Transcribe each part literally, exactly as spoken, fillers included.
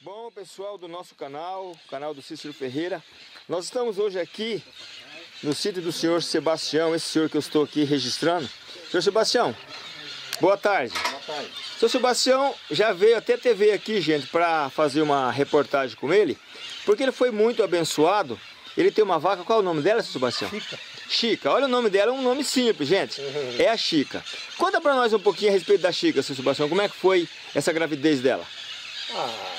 Bom, pessoal do nosso canal, canal do Cícero Ferreira, nós estamos hoje aqui no sítio do senhor Sebastião, esse senhor que eu estou aqui registrando. Senhor Sebastião, boa tarde. Boa tarde. Senhor Sebastião já veio até T V aqui, gente, para fazer uma reportagem com ele, porque ele foi muito abençoado. Ele tem uma vaca, qual é o nome dela, senhor Sebastião? Chica. Chica, olha o nome dela, é um nome simples, gente. Uhum. É a Chica. Conta para nós um pouquinho a respeito da Chica, senhor Sebastião, como é que foi essa gravidez dela? Ah,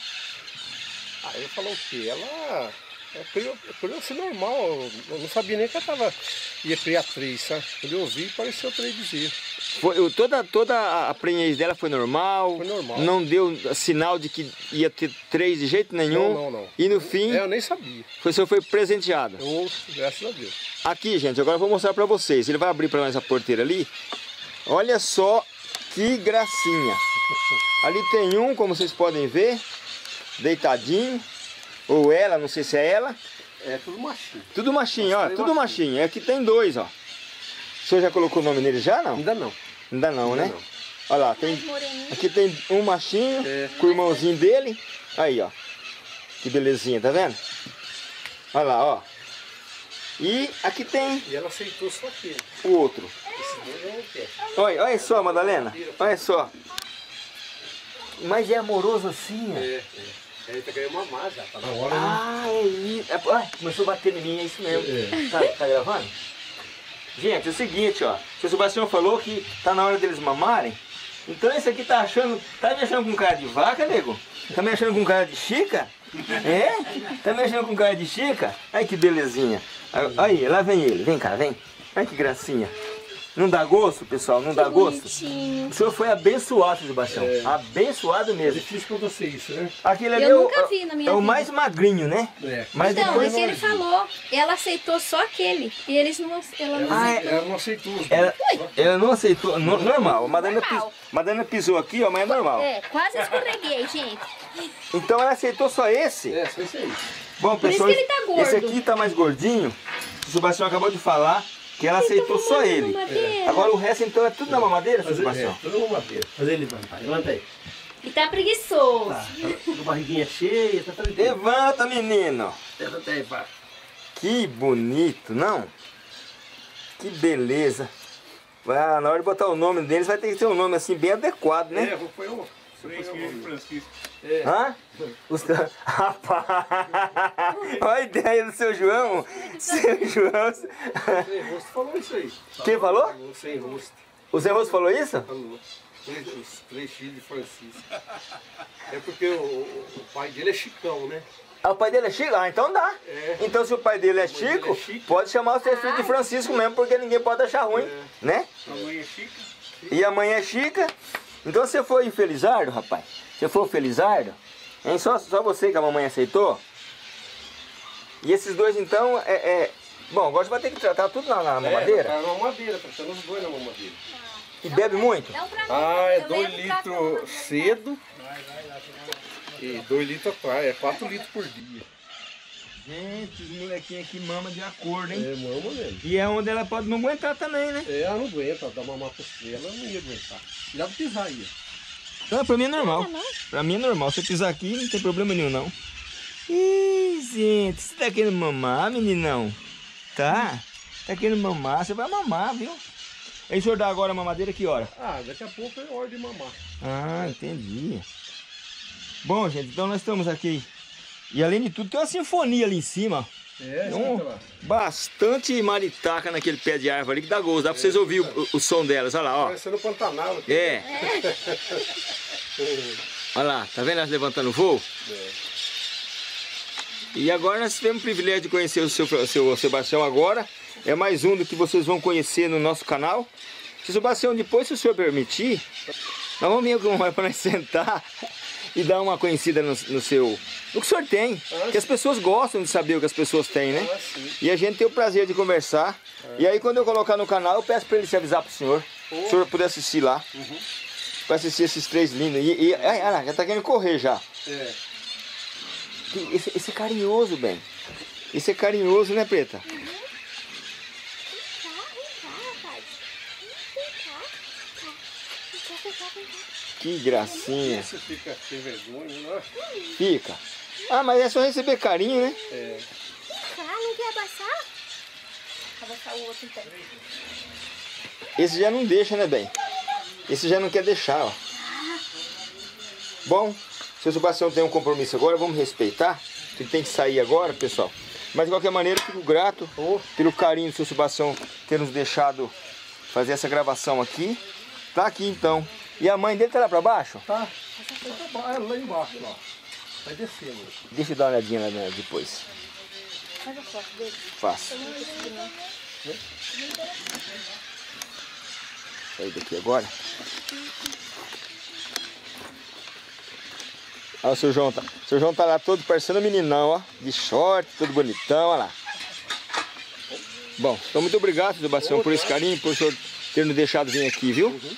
aí ele falou que ela é criou, criou assim normal, eu não sabia nem que ela tava, ia criar três, sabe? Quando eu ouvi, pareceu três dias. Foi, toda, toda a prenhez dela foi normal? Foi normal. Não deu sinal de que ia ter três de jeito nenhum? Não, não, não. E no fim... É, eu nem sabia. Foi, o senhor foi presenteado? Eu ouço, graças a Deus. Aqui, gente, agora eu vou mostrar pra vocês. Ele vai abrir pra nós a porteira ali. Olha só que gracinha. Ali tem um, como vocês podem ver, deitadinho. Ou ela, não sei se é ela. É tudo machinho. Tudo machinho, ó. Tudo machinho. machinho. Aqui tem dois, ó. O senhor já colocou o nome nele já, não? Ainda não. Ainda não, Ainda né? não. Olha lá, tem, aqui tem um machinho, é. com o irmãozinho dele. Aí, ó. Que belezinha, tá vendo? Olha lá, ó. E aqui tem... E ela aceitou só aquele. O outro. Esse dois eu não quero. Olha, olha só, Madalena. Olha só. Mas é amoroso assim, ó. É, é. Ele tá ganhando uma má já, tá na hora, Ah, é isso. É, ai, começou a bater em mim, é isso mesmo. É. Tá, tá gravando? Gente, é o seguinte, ó. O senhor Sebastião falou que tá na hora deles mamarem. Então esse aqui tá achando... Tá me achando com cara de vaca, nego? Tá me achando com cara de Chica? É? Tá me achando com cara de Chica? Ai, que belezinha. Aí, lá vem ele. Vem cá, vem. Ai, que gracinha. Não dá gosto, pessoal? Não que dá gosto? Bonitinho. O senhor foi abençoado, Sebastião. É. Abençoado É mesmo. difícil pra você isso, né? Aquele ali Eu é o, nunca vi na minha é o vida. mais magrinho, né? É. Mas Então, depois... é que ele falou, ela aceitou só aquele. E eles não, ela não Ah, é. aceitou. Ela não aceitou os dois. Ela, ela não aceitou, no- normal. A Madalena, pis, Normal. Madalena pisou aqui, ó, mas é normal. É, quase escorreguei, gente. Então ela aceitou só esse? É, só isso aí. Bom, Por isso pessoal, que ele tá gordo. esse aqui tá mais gordinho. O Sebastião acabou de falar que ela aceitou só ele. Mamadeira. Agora o resto então é tudo na mamadeira, seu Mas ele, Sebastião? é, tudo uma madeira. Mas ele levanta, levanta aí. E tá preguiçoso. Tá, tá com a barriguinha cheia, tá tranquilo. Levanta, menino. Levanta aí, pá. Que bonito, não? Que beleza. Ah, na hora de botar o nome deles vai ter que ter um nome assim bem adequado, né? É, foi um. Francisco, Francisco. É. Hã? Os... Rapaz, olha a ideia do seu João. Seu João. Sem rosto falou isso aí. Quem falou? Falou sem rosto. O Zé Rosto falou isso? Falou. Três, os três filhos de Francisco. É porque o, o, o pai dele é Chicão, né? Ah, o pai dele é Chico? Ah, então dá. É. Então se o pai dele é dele Chico, é Chico. pode chamar os três filhos de Francisco mesmo, porque ninguém pode achar ruim, É. né? A mãe é Chica. E a mãe é Chica. Então você foi Felizardo, rapaz? Você foi o Felizardo? Hein? Só, só você que a mamãe aceitou? E esses dois então é... é... Bom, agora você vai ter que tratar tudo na, na mamadeira. É, tá na mamadeira, tá tendo os dois na mamadeira. E bebe muito? Dá um pra mim. Ah, é Eu dois levo pra litros cá. cedo. E dois litros atrás, é quatro litros por dia. Gente, os molequinhos aqui mamam de acordo, hein? É, mama mesmo. E é onde ela pode não aguentar também, né? É, ela não aguenta, dá mamar pra você, ela não ia aguentar. Já pra pisar aí, ó. Não, pra mim é normal. Não, não. Pra mim é normal. Se eu pisar aqui, não tem problema nenhum, não. Ih, gente, você tá querendo mamar, meninão? Tá? Tá querendo mamar? Você vai mamar, viu? Aí o senhor dá agora a mamadeira que hora? Ah, daqui a pouco é hora de mamar. Ah, entendi. Bom, gente, então nós estamos aqui. E além de tudo, tem uma sinfonia ali em cima. É, Tem um- escuta lá. bastante maritaca naquele pé de árvore ali que dá gosto. Dá pra vocês ouvirem o, o som delas. Olha lá, ó. Parecendo Pantanal aqui. É. Olha lá, tá vendo elas levantando voo? É. E agora nós tivemos o privilégio de conhecer o seu, o seu Sebastião agora. É mais um do que vocês vão conhecer no nosso canal. Se o Sebastião, depois, se o senhor permitir, nós vamos vir com para nós sentar e dar uma conhecida no, no seu... No que o senhor tem. Ah, Que as pessoas gostam de saber o que as pessoas têm, né? Ah, sim. E a gente tem o prazer de conversar. E aí quando eu colocar no canal, eu peço para ele se avisar pro senhor. Se o senhor puder assistir lá. Uhum. Para assistir esses três lindos. E, e ai, ai, já tá querendo correr já. É. Esse, esse é carinhoso, bem. Esse é carinhoso, né, Preta? Vem cá, vem cá, rapaz. Vem cá. Vem cá, vem cá, vem cá. Que gracinha. Isso fica sem vergonha, não é? Fica. Ah, mas é só receber carinho, né? É. Ah, não quer abaixar? Abaixar o outro então. Esse já não deixa, né, bem? Esse já não quer deixar, ó. Bom, seu Sebastião tem um compromisso agora, vamos respeitar. Ele tem que sair agora, pessoal. Mas de qualquer maneira, fico grato pelo carinho do seu Sebastião ter nos deixado fazer essa gravação aqui. Tá aqui então. E a mãe dele tá lá pra baixo? Tá. Tá lá embaixo, ó. Vai descendo. Deixa eu dar uma olhadinha lá né, depois. Faz a foto dele. Faço. Sair daqui agora. Olha o seu João, tá. O seu João tá lá todo parecendo um meninão, ó. De short, todo bonitão, olha lá. Bom, então muito obrigado, Sebastião, por esse carinho, por o senhor ter nos deixado vir aqui, viu? Uhum.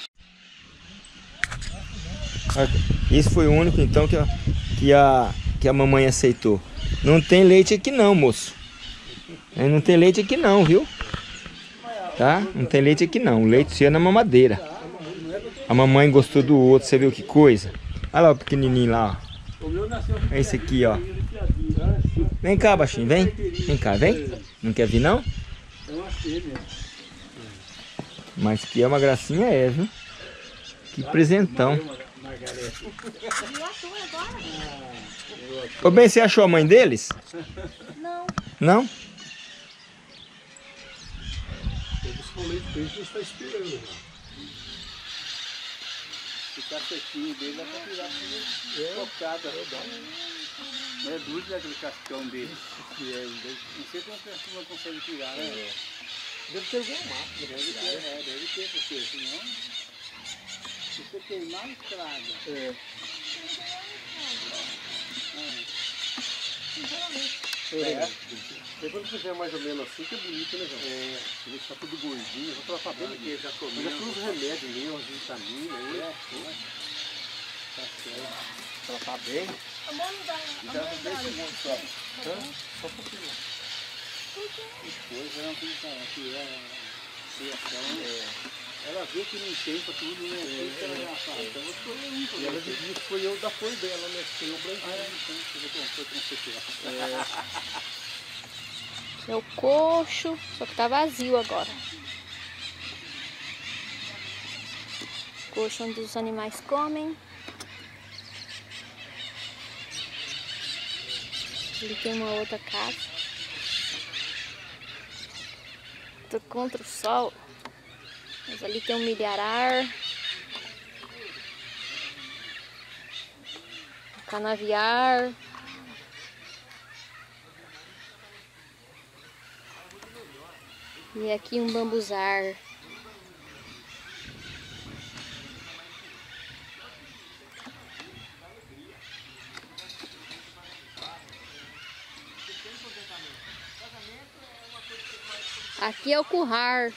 Esse foi o único, então, que a, que a, que a mamãe aceitou. Não tem leite aqui não, moço. Não tem leite aqui não, viu? Tá? Não tem leite aqui não. O leite seu é na mamadeira. A mamãe gostou do outro, você viu que coisa? Olha lá o pequenininho lá, ó. É esse aqui, ó. Vem cá, baixinho, vem. Vem cá, vem. Não quer vir, não? Mas que é uma gracinha, é, viu? Que presentão. Ô, bem, você achou a mãe deles? Não. Não? O leite peixe está esperando já. O cacetinho dele é pra virar focada. Não é duro daquele cascão dele. Não sei como a pessoa consegue tirar, né? Deve ter alguma máquina. Deve ter, é, deve ter, porque senão... Se você queimar, estraga. É. É. Depois que fizer mais ou menos assim, que é bonito, né, João? É. Ele está tudo gordinho, vou tratar bem aqui. Já comeu. Já tem uns remédios mesmo, vitamina aí. É. Tá certo. Tratar bem. Já não tem segundo só. Só um pouquinho. Depois ela não tem que é criação. Ela vê que não tem pra tudo, né? É, ela já fala. Então eu escolhi um pra E ela disse que foi eu da cor dela, né? Foi o branquinho. Ah, é, então eu vou foi com você. É o coxo, só que tá vazio agora. Coxo onde os animais comem. Ali tem uma outra casa. Tô contra o sol. Mas ali tem um milharar. Um canaviar. E aqui um bambuzar. Aqui é o currar.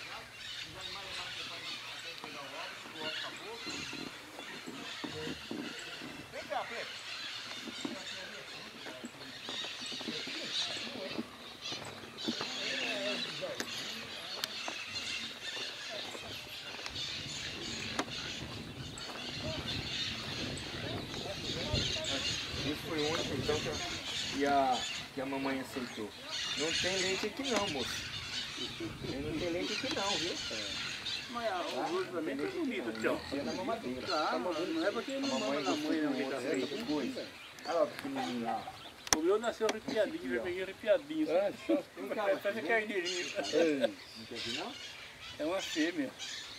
Esse foi o único, então, que a, que a, que a mamãe aceitou. Não tem leite aqui não, moço. Não tem leite aqui não, viu? Mas o uso também tá bonito, tio. É na mamadeira. Tá, não é porque não mama na mãe, não. Outra coisa. Olha lá o pequenininho lá. O meu nasceu arrepiadinho, vermelhinho arrepiadinho. Parece a carneirinha. Não quer vir não? É uma fêmea.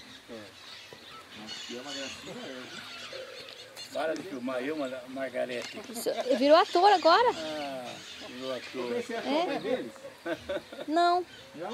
Aqui é uma gracinha mesmo. Para de filmar eu, Margarete. Virou ator agora? Ah, virou ator. Você achou a mãe deles? Não. Não?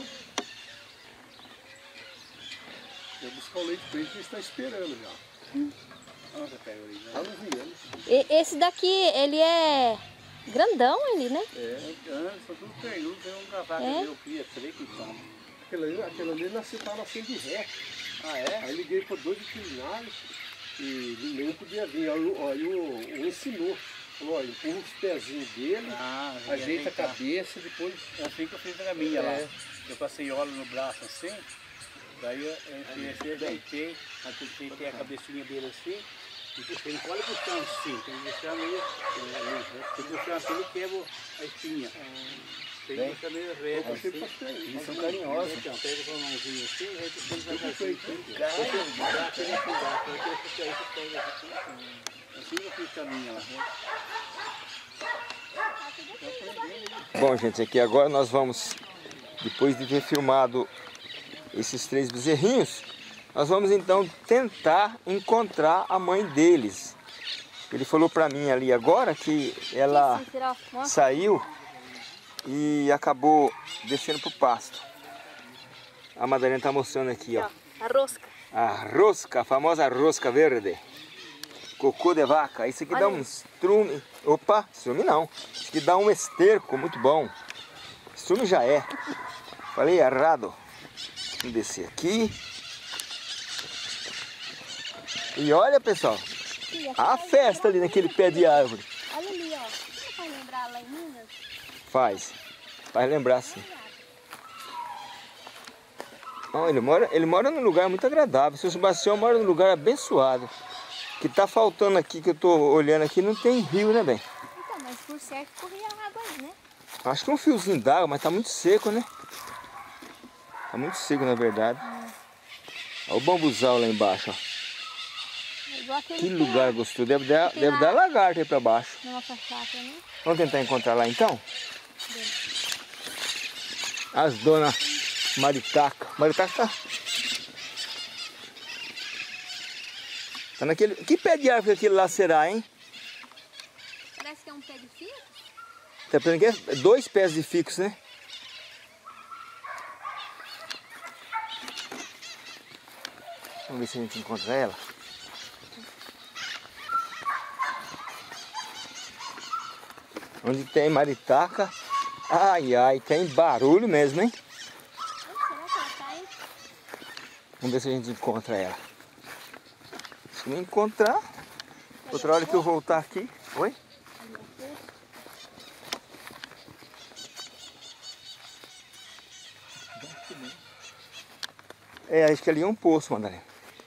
Eu buscar o leite peixe e está esperando já. Nossa, pega ali. Tá nos viando. E- esse daqui, ele é grandão, ele, né? É, são tudo pernudo, tem um cavaco É? meu, cria três que toma. Aquele ali, aquele ali nasceu, tá nascendo de ré. Ah, é? Aí liguei para dois veterinários e nenhum podia vir. Aí o, aí o, o ensinou. Falou, olha, empurra os pezinhos dele, Ah, ajeita a cabeça, depois... É assim que eu fiz na minha lá. É. Eu passei óleo no braço assim, daí eu, eu, eu, eu ajeitei, ajeitei a cabecinha dele assim, Ele não pode puxar assim, tem que puxar meio. Se puxar assim, ele quebra a espinha. Tem que puxar meio reto. Assim. Eles são carinhosos. Então, pega com a mãozinha assim, aí tu põe pra cá. Assim eu fiz caminho lá. Bom, gente, aqui agora nós vamos, depois de ter filmado esses três bezerrinhos, nós vamos então tentar encontrar a mãe deles. Ele falou pra mim ali agora que ela saiu e acabou descendo pro pasto. A Madalena tá mostrando aqui, ó. A rosca. A rosca, a famosa rosca verde. Cocô de vaca. Isso aqui Olha dá aí. um estrume. Opa, estrume não. Isso aqui dá um esterco muito bom. Estrume já é. Falei errado. Vamos descer aqui. E olha, pessoal, a festa ali naquele pé de árvore. Olha ali, ó. Você vai lembrar lá em Minas? Faz. Faz lembrar sim. Não, ele mora, ele mora num lugar muito agradável. Seu Sebastião mora num lugar abençoado. O que tá faltando aqui, que eu tô olhando aqui, não tem rio, né, bem? Então, mas por certo corria água aí, né? Acho que é um fiozinho d'água, mas tá muito seco, né? Tá muito seco, na verdade. Olha o bambuzal lá embaixo, ó. É igual aquele Que pé lugar gostoso. Deve dar, Tem deve lá. dar lagarto aí pra baixo. na nossa chácara, né? Vamos tentar encontrar lá então? As donas Maritaca. Maritaca tá... Tá naquele... Que pé de árvore aquele lá será, hein? Parece que é um pé de figo. Tá pensando que é dois pés de ficus, né? Vamos ver se a gente encontra ela. Onde tem maritaca, ai ai, tem barulho mesmo, hein? Onde será que ela tá, hein? Vamos ver se a gente encontra ela. Se não encontrar, outra hora que eu voltar aqui. Oi? É, acho que ali é um poço, Madalena.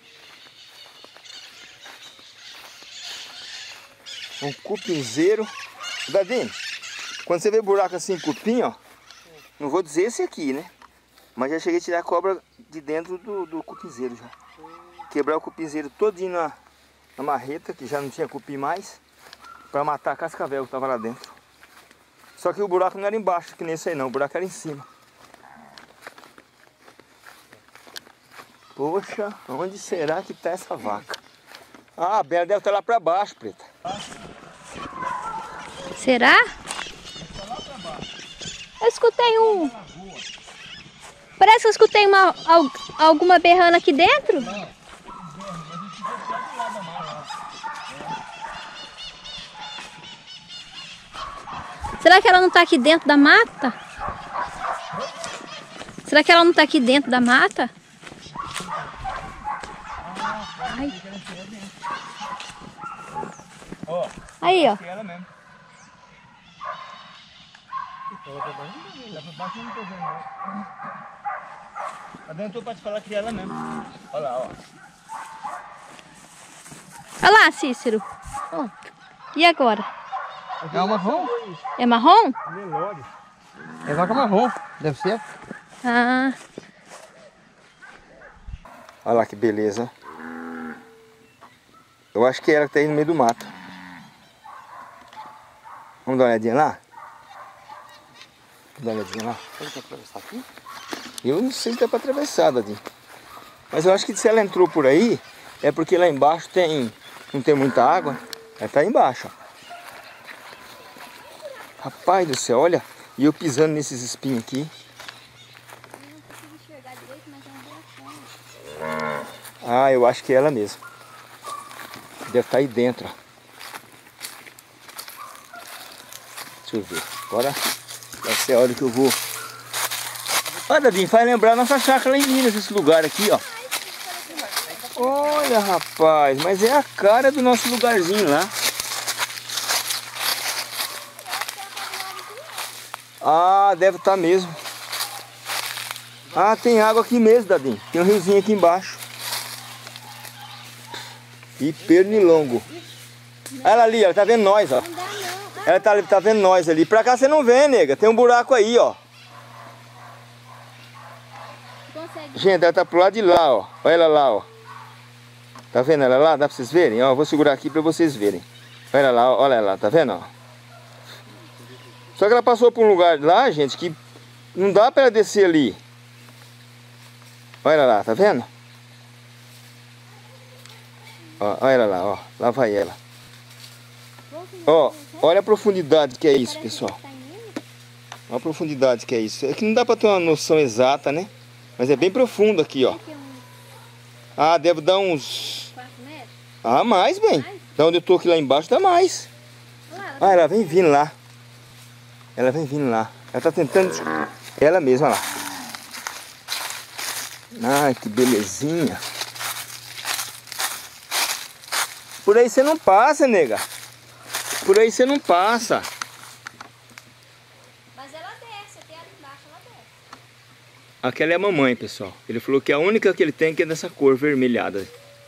Um cupinzeiro. Dadinho, quando você vê buraco assim, cupim, ó. Não vou dizer esse aqui, né? Mas já cheguei a tirar a cobra de dentro do, do cupinzeiro já. Quebrar o cupinzeiro todinho na, na marreta, que já não tinha cupim mais. Pra matar a cascavel que tava lá dentro. Só que o buraco não era embaixo, que nem esse aí não. O buraco era em cima. Poxa, onde será que tá essa vaca? Ah, a Bela deve estar lá pra baixo, Preta. Será? Eu escutei um... Parece que eu escutei uma, al- alguma berrando aqui dentro. Será que ela não tá aqui dentro da mata? Será que ela não tá aqui dentro da mata? Ai. Aí, ó. Ela mesmo. Lá pra baixo eu não tô vendo, não. Lá dentro eu tô pra te falar que é ela mesmo. Olha lá, ó. Olha lá, Cícero. Ó. E agora? É uma marrom? É marrom? Melódio. É vaca marrom, deve ser. Ah, Olha lá que beleza. Eu acho que é ela que tá aí no meio do mato. Vamos dar uma olhadinha lá? Vamos dar uma olhadinha lá? Pode atravessar aqui? Eu não sei se dá pra atravessar, Dadinho. Mas eu acho que se ela entrou por aí, é porque lá embaixo tem, não tem muita água. Ela tá aí embaixo, ó. Rapaz do céu, olha. E eu pisando nesses espinhos aqui. eu não consigo enxergar direito, mas é um buracão. Ah, eu acho que é ela mesmo. Deve estar aí dentro, ó. Deixa eu ver. Agora vai ser a hora que eu vou. Olha, Dadinho, faz lembrar a nossa chácara lá em Minas, esse lugar aqui, ó. Olha, rapaz, mas é a cara do nosso lugarzinho lá. Ah, deve estar mesmo. Ah, tem água aqui mesmo, Dadinho. Tem um riozinho aqui embaixo. E pernilongo. Ela ali, ela tá vendo nós, ó. Não dá não. Ah, Ela tá, tá vendo nós ali. Pra cá você não vem, nega. Tem um buraco aí, ó. consegue. Gente, ela tá pro lado de lá, ó. Olha ela lá, ó. Tá vendo ela lá? Dá pra vocês verem? Ó, eu vou segurar aqui pra vocês verem. Olha ela lá, olha ela lá. Tá vendo, ó? Só que ela passou por um lugar lá, gente, que não dá pra ela descer ali. Olha ela lá, tá vendo? Ó, olha ela lá, ó. Lá vai ela. Ó, olha a profundidade que é isso, pessoal. Olha a profundidade que é isso. É que não dá pra ter uma noção exata, né? Mas é bem profundo aqui, ó. Ah, deve dar uns... quatro metros? Ah, mais, bem. Da onde eu tô aqui lá embaixo dá mais. Ah, ela vem vindo lá. Ela vem vindo lá. Ela tá tentando... Ela mesma lá. Ai, que belezinha. Por aí você não passa, nega. Por aí você não passa. Mas ela desce, até ali embaixo ela desce. Aquela é a mamãe, pessoal. Ele falou que a única que ele tem que é dessa cor vermelhada.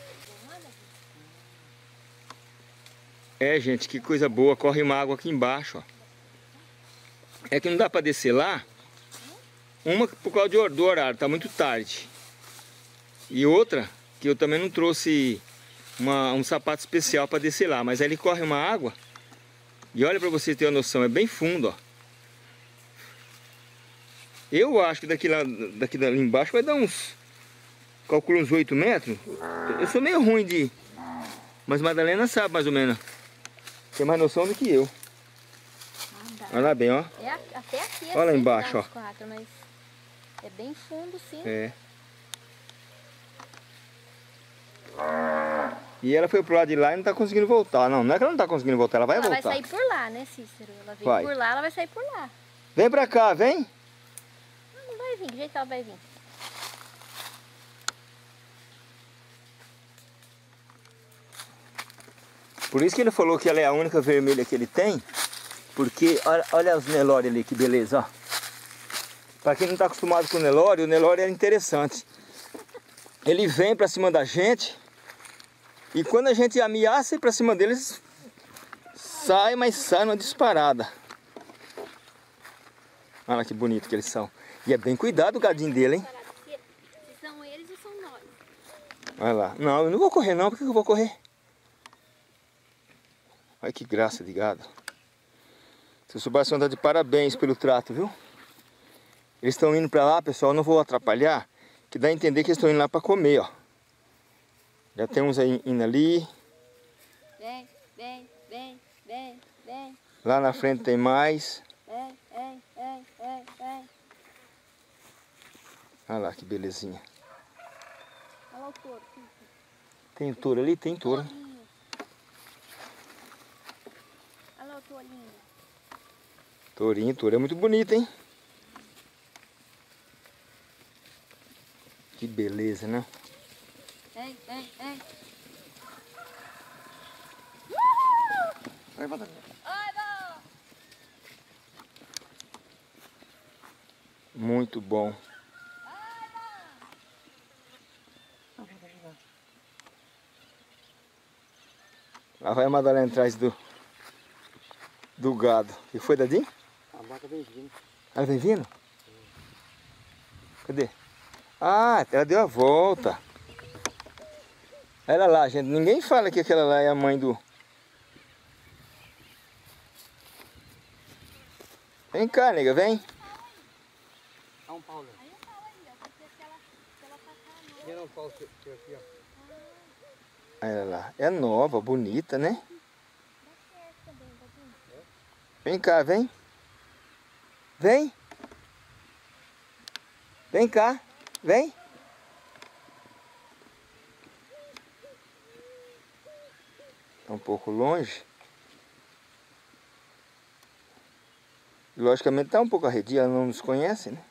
É, gente, que coisa boa. Corre uma água aqui embaixo, ó. É que não dá pra descer lá. Uma por causa do horário, tá muito tarde. E outra, que eu também não trouxe uma, um sapato especial pra descer lá. Mas aí ele corre uma água. E olha pra vocês terem uma noção, é bem fundo, ó. Eu acho que daqui lá, daqui lá embaixo vai dar uns... Calculo uns oito metros. Eu sou meio ruim de... Mas Madalena sabe mais ou menos. Tem mais noção do que eu. Ah, olha lá bem, ó. É a, até aqui. Olha lá assim embaixo, dá ó. uns quatro, mas é bem fundo, sim. É. E ela foi pro lado de lá e não tá conseguindo voltar. Não, não é que ela não tá conseguindo voltar, ela vai ela voltar. Ela vai sair por lá, né, Cícero? Ela vem vai. por lá, ela vai sair por lá. Vem pra cá, vem. Não, não vai vir, que jeito ela vai vir? Por isso que ele falou que ela é a única vermelha que ele tem. Porque, olha, olha os Nelore ali, que beleza, ó. Pra quem não tá acostumado com o Nelore, o Nelore é interessante. Ele vem pra cima da gente. E quando a gente ameaça ir pra cima deles, sai, mas sai numa disparada. Olha que bonito que eles são. E é bem cuidado o gadinho dele, hein? Se são eles ou são nós? Olha lá. Não, eu não vou correr não. Por que eu vou correr? Olha que graça de gado. Seu Sebastião tá de parabéns pelo trato, viu? Eles estão indo pra lá, pessoal. Eu não vou atrapalhar. Que dá a entender que eles estão indo lá pra comer, ó. Já tem uns aí indo ali. Vem, vem, vem, vem, vem. Lá na frente tem mais. Vem, vem, vem, vem, vem. Olha lá que belezinha. Olha lá o touro. Tem touro ali? Tem touro. Tourinho. Olha lá o tourinho. Tourinho, touro é muito bonito, hein? Que beleza, né? Vem, vem, vem. Vai, vai, vai. Muito bom. Lá vai a Madalena atrás do, do gado. O que foi, Dadinho? A vaca vem vindo. Ela vem vindo? Cadê? Ah, ela deu a volta. Olha lá, gente. Ninguém fala que aquela lá é a mãe do... Vem cá, nega, vem. Dá um pau ali. Aí um pau aí, ó. Porque se ela, se ela passar a mão... Vem um pau aqui, ó. Olha lá. É nova, bonita, né? Dá certo também, Dadinho. Vem cá, vem. Vem. Vem cá, vem. Tá um pouco longe. Logicamente tá um pouco arredia, ela não nos conhece, né?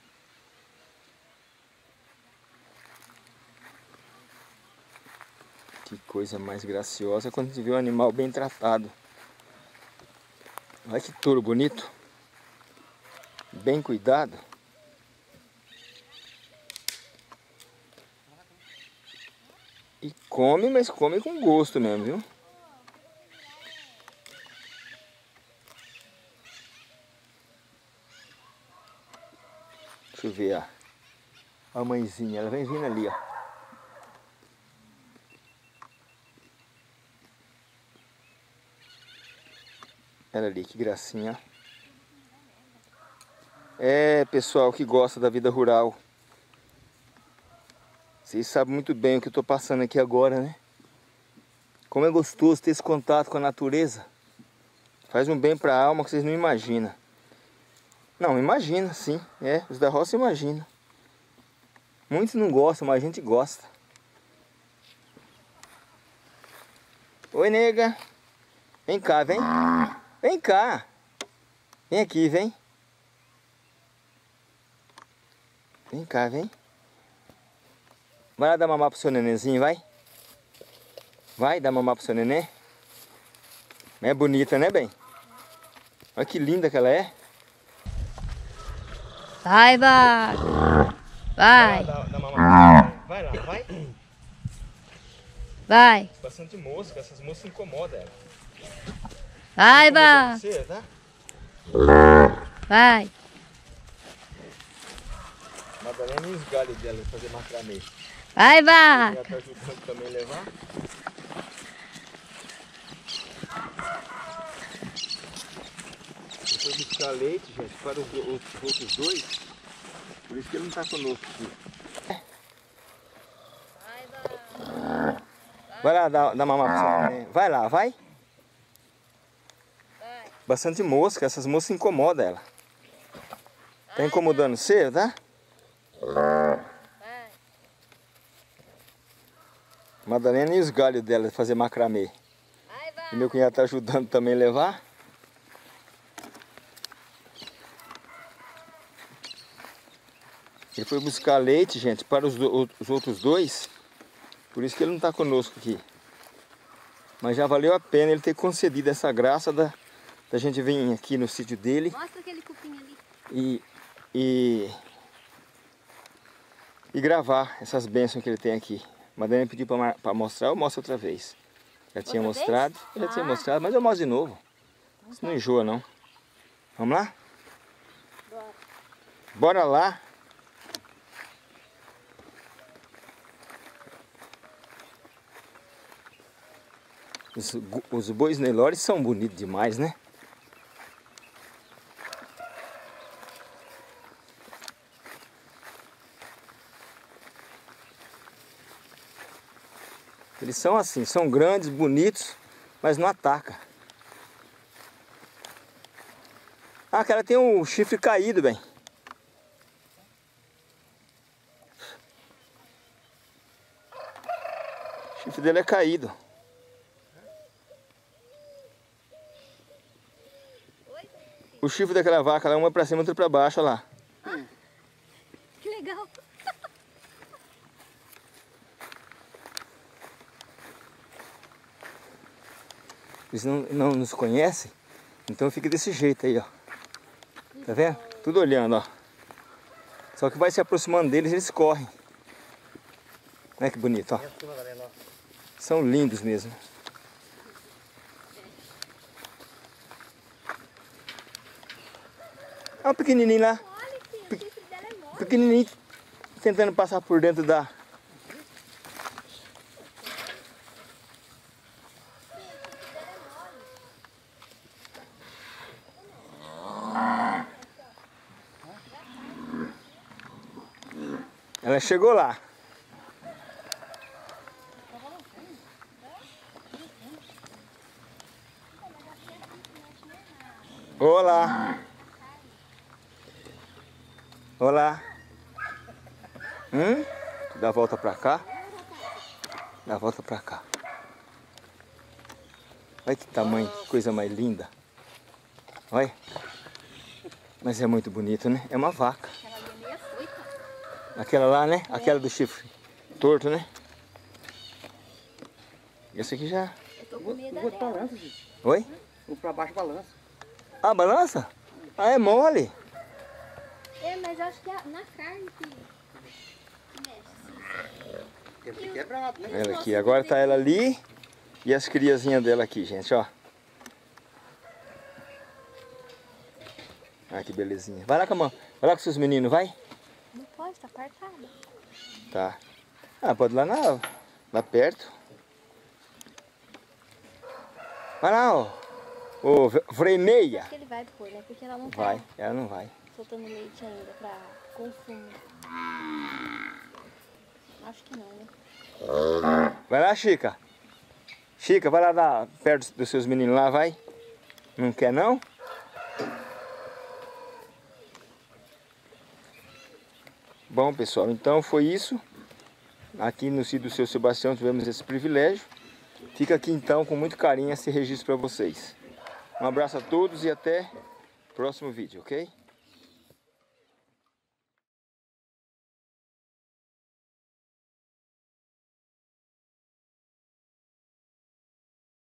Que coisa mais graciosa quando a gente vê um animal bem tratado. Olha que touro bonito. Bem cuidado. E com come, mas come com gosto mesmo, viu? Deixa eu ver, ó. A mãezinha, ela vem vindo ali, ó. Ela ali, que gracinha. É, pessoal que gosta da vida rural. Vocês sabem muito bem o que eu estou passando aqui agora, né? Como é gostoso ter esse contato com a natureza. Faz um bem para a alma que vocês não imaginam. Não, imagina, sim. É, os da roça imaginam. Muitos não gostam, mas a gente gosta. Oi, nega. Vem cá, vem. Vem cá. Vem aqui, vem. Vem cá, vem. Vai lá dar mamar pro seu nenenzinho, vai. Vai dar mamar pro seu neném. É bonita, né, bem? Olha que linda que ela é. Vai, vai. Vai. Vai lá, dá, dá mamar. Vai lá, vai. Vai. Bastante mosca, essas moscas incomodam ela. Vai, vai. Você, tá? Vai. Madalena e os galhos dela fazer macramê. Vai, vai. Ela tá ajudando também a levar. Eu fui buscar leite, gente, para os, os outros dois. Por isso que ele não está conosco aqui. Vai lá dar, dar mamar pra você, né? Vai lá, vai. Vai. Bastante mosca, essas moscas incomodam ela. Tá incomodando você, tá? Vai. Madalena e os galhos dela fazer macramê. Vai, vai. E meu cunhado tá ajudando também a levar. Ele foi buscar leite, gente, para os, do, os outros dois. Por isso que ele não está conosco aqui. Mas já valeu a pena ele ter concedido essa graça da, da gente vir aqui no sítio dele. Mostra aquele cupim ali. E, e, e gravar essas bênçãos que ele tem aqui. Madalena pediu para mostrar, eu mostro outra vez. Já tinha Outra mostrado, vez? eu já tinha Ah. mostrado, mas eu mostro de novo. Isso não enjoa não. Vamos lá? Bora. Bora lá. Os, os bois Nelore são bonitos demais, né? Eles são assim, são grandes, bonitos, mas não atacam. Ah, aquela tem um chifre caído, bem. O chifre dele é caído. O chifre daquela vaca, lá, uma é pra cima, outra pra baixo, olha lá. Que legal. Eles não, não nos conhecem, então fica desse jeito aí, ó. Tá vendo? Tudo olhando, ó. Só que vai se aproximando deles, eles correm. Olha que bonito, ó. São lindos mesmo. Olha o pequenininho lá. Olha, filho, o chifre dela é mole. Pequenininho tentando passar por dentro da... Ela chegou lá. Olá. Olá. Hum? Dá a volta pra cá. Dá a volta pra cá. Olha que tamanho, que coisa mais linda. Olha. Mas é muito bonito, né? É uma vaca. Ela ali é meio afoita. Aquela lá, né? Aquela do chifre torto, né? Esse aqui já... Eu tô com medo O outro dela. balança, gente. Oi? O pra baixo balança. Ah, balança? Ah, é mole. É, mas eu acho que é na carne que que mexe. Sim. Deve ter quebrado, né? Ela aqui, agora tá ela ali e as criazinhas dela aqui, gente, ó. Ah, que belezinha. Vai lá com a mão. Vai lá com seus meninos, vai. Não pode, tá apartado. Tá. Ah, pode ir lá, na, lá perto. Vai lá, ó. Ô, Vreneia. Acho que ele vai pôr, né? Porque ela não tá Vai, ela não vai. soltando leite ainda pra consumo. Acho que não, né? Vai lá, Chica. Chica, vai lá dar perto dos seus meninos lá, vai. Não quer, não? Bom, pessoal, então foi isso. Aqui no sítio do seu Sebastião tivemos esse privilégio. Fica aqui então com muito carinho esse registro para vocês. Um abraço a todos e até o próximo vídeo, ok?